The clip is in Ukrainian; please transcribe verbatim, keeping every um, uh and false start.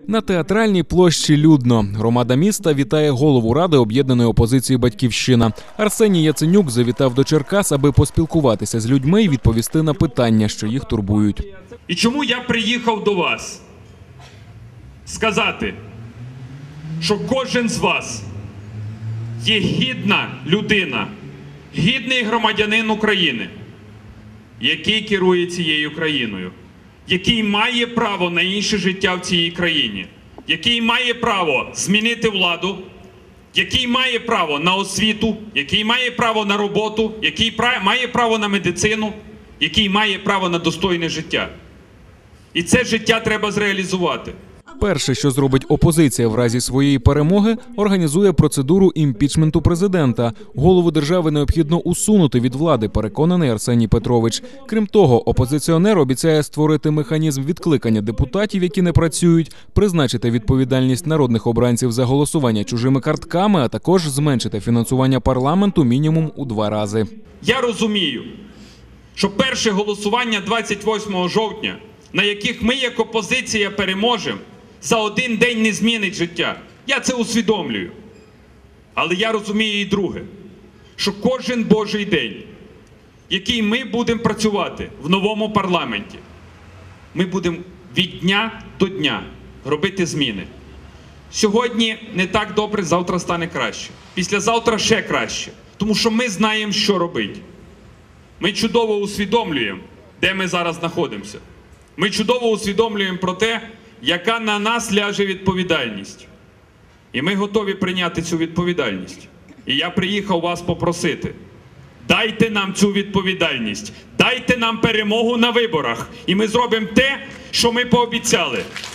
На Театральній площі людно. Громада міста вітає голову Ради об'єднаної опозиції «Батьківщина». Арсеній Яценюк завітав до Черкас, аби поспілкуватися з людьми і відповісти на питання, що їх турбують. І чому я приїхав до вас? Сказати, що кожен з вас є гідна людина, гідний громадянин України, який керує цією країною, який має право на інше життя в цій країні, який має право змінити владу, який має право на освіту, який має право на роботу, який має право на медицину, який має право на достойне життя. І це життя треба зреалізувати. Перше, що зробить опозиція в разі своєї перемоги, організує процедуру імпічменту президента. Голову держави необхідно усунути від влади, переконаний Арсеній Петрович. Крім того, опозиціонер обіцяє створити механізм відкликання депутатів, які не працюють, призначити відповідальність народних обранців за голосування чужими картками, а також зменшити фінансування парламенту мінімум у два рази. Я розумію, що перше голосування двадцять восьмого жовтня, на яких ми як опозиція переможемо, за один день не змінить життя. Я це усвідомлюю. Але я розумію і друге, що кожен Божий день, який ми будемо працювати в новому парламенті, ми будемо від дня до дня робити зміни. Сьогодні не так добре, завтра стане краще. Післязавтра ще краще. Тому що ми знаємо, що робити. Ми чудово усвідомлюємо, де ми зараз знаходимося. Ми чудово усвідомлюємо про те, яка на нас ляже відповідальність. І ми готові прийняти цю відповідальність. І я приїхав вас попросити, дайте нам цю відповідальність, дайте нам перемогу на виборах. І ми зробимо те, що ми пообіцяли.